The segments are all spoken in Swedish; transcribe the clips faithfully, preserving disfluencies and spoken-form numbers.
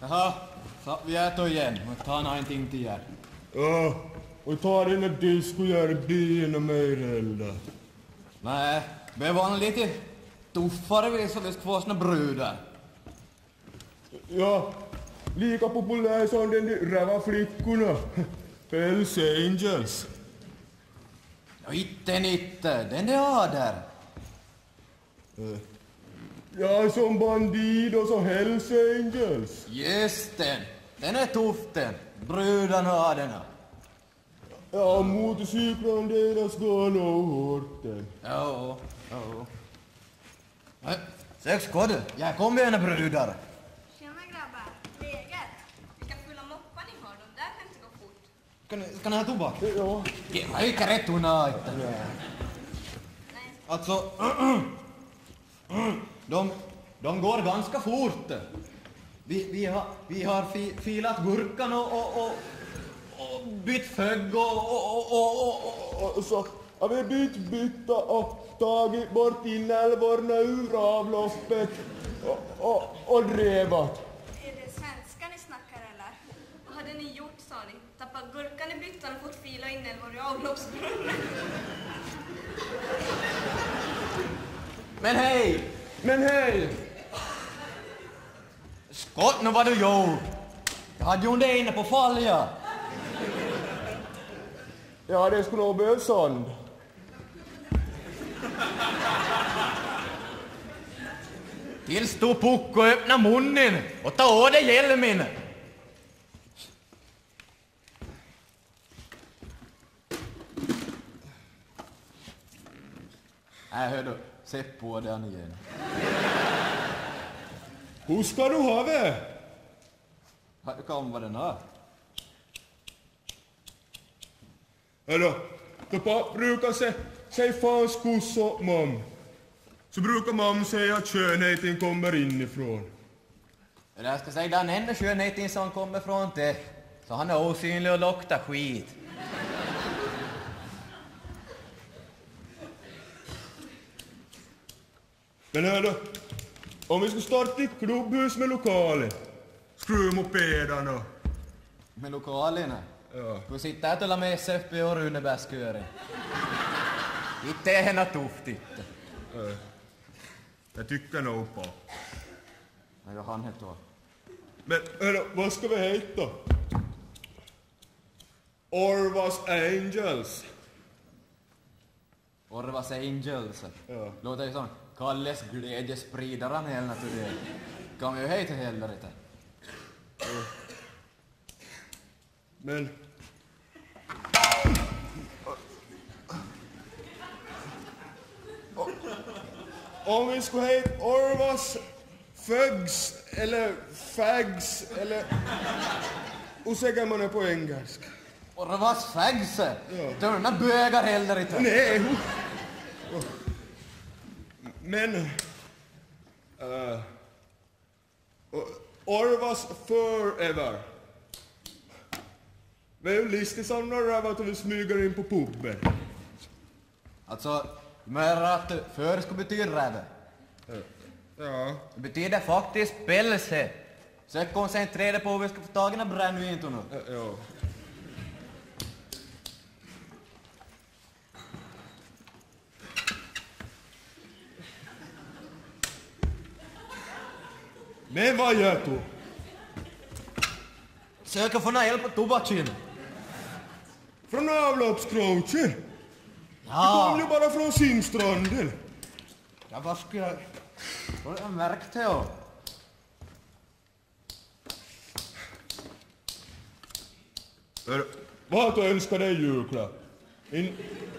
Jaha, så vi äter igen. Och tar någonting till er. Ja, och ta den där disk och gör byn och möjrelda. Nej, vi var lite tuffare vi så vi ska få såna brudar. Ja, lika populär som den där räva flickorna. Hells Angels. Ja, inte, inte. Den är Ader. Uh. Ja, som Bandidos och Hells Angels. Just den. Den är tuff den. Brudan har den. Ja, motorcyklarna deras går nog hårt den. Ja, ja. Sex kodde. Jag kommer gärna brudar. Tjena grabbar. Läget? Vilka fulla moppar ni har. De där kan inte gå fort. Ska ni, ska ni ha tobak? Ja. Jag är inte rätt unna. Alltså, de, de går ganska fort. Vi, vi har, vi har fi, filat gurkan och, och, och, och bytt fögg och, och, och, och, och så har vi bytt bytta och tagit bort inälvorna ur avloppet och, och, och drevat. Är det svenska ni snackar eller? Vad hade ni gjort sa ni? Tappat gurkan i byttan och fått fila inälvor i avloppsbrunnen? Men hej! Men hej! Skott nu vad du gjort! Jag hade ju det inne på falja. Ja, det skulle nog bli sand. Tills du pucko öppna munnen och ta av dig hjälmen. Nej, hör du. Se på den igen. Hur ska du ha det? Här kan vad den har. Eller, då pappa brukar säga, säg fan skuss och mam. Så brukar mam säga att skönheten kommer inifrån. Jag ska säga den enda skönheten som kommer från det. Så han är osynlig och luktar skit. Men hördu, om vi ska starta ett klubbhus med lokaler, skruvmopedarna. Med lokalerna? Ja. Du sitter här till med S F P och Runebergskören. Inte är henne tufft inte. Ja. Jag tycker nog på. Nej, han heter då. Men hördu, vad ska vi heta? Orvas Angels. Orvas Angels. Ja. Låter ju som Kalles glädjespridaren eller något det. Kan vi ju hejta heller inte. Ja. Men... Om vi skulle heta Orvas Fögs eller Fags eller... Hur säger man det på engelska? Orvas Fags? Ja. Dörna bögar heller inte. Nej. Men... Uh, Orvas Forever. Vi är ju listisarna rävar att vi smyger in på puben. Alltså, men att för ska betyda räve. Ja. Det betyder faktiskt spelse. Så jag koncentrerar på hur vi ska få tag i den brännvin nu. Ja. Men vad gör du? Söker få hjälp på tobaken. Från avloppskrochen? Ja. Du kom ju bara från Simstranden. Ja, vad ska jag... Vad har jag märkt det då? Vad du önskar dig julklapp? En...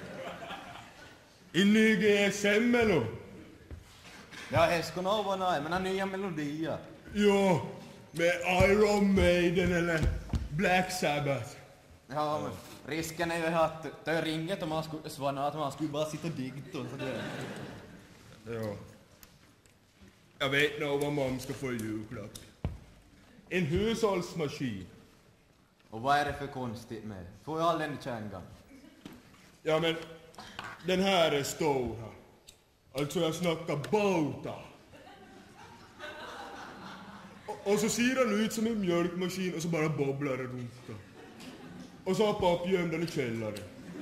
En ny G S M eller? Ja, jag ska nog vara nöjd med den nya melodier. Jo, med Iron Maiden eller Black Sabbath. Ja, men risken är ju att det ringer och man skulle svara att man skulle bara sitta och digta och sådär. Ja. Jag vet nog vad man ska få i julklapp. En hushållsmaskin. Och vad är det för konstigt med? Får jag all den i kärngan? Ja, men den här är stor. Alltså jag snackar båtar. Och, och så ser han ut som en mjölkmaskin och så bara bobblar det runt. Och så har pappa gömd den i källaren.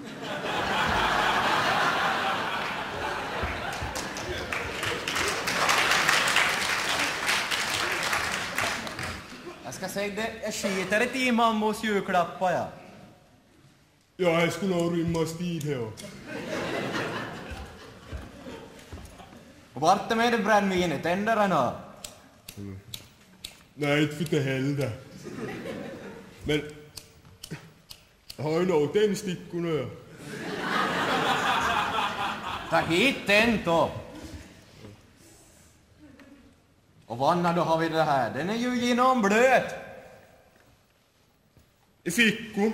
Jag ska säga det, jag skiter inte i mammos julklappar, ja. Ja, jag skulle nog rymmas tid här. Och vart är med det brännvinet? Ändrar han av? Mm. Nej, inte för det heller. Men jag har ju nog tändstickorna, ja. Ta hit den då. Och Vanna, då har vi det här. Den är ju genomblöt. I fickor.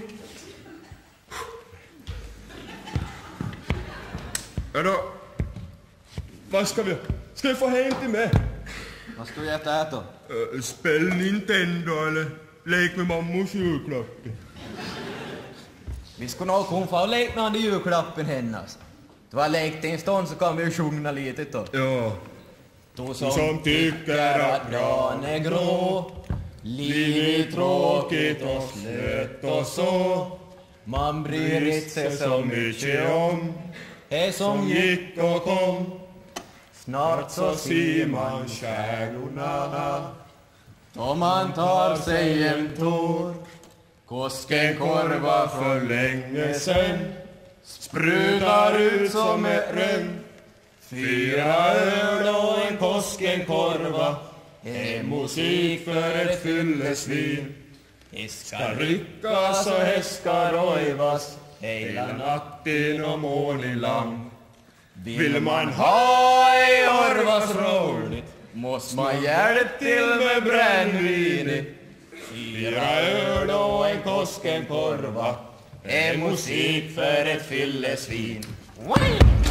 Ja då. Vad ska vi? Ska vi få hem till mig? Vad ska vi äta då? Uh, spel Nintendo eller lek med mammors julklapp. Vi ska nog komma för att leka med julklappen hennes. Det var lekt en stund så kan vi ju sjunga lite då. Ja. Du som, som tycker att gran är grå, livet tråkigt och slött och så. Man bryr inte sig så mycket om det som gick och kom. Snart så ser man stjärnorna då man tar sig en tår. Koskenkorva för länge sen sprutar ut som ett regn. Fyra öl och en Koskenkorva är musik för ett fyllesvin. Det ska ryckas och det ska rojvas hela natten och måniland. Vill man ha i Orvas roligt måste man hjälp till med brännvinet. Fyra öl och en Koskenkorva är musik för ett fyllesvin.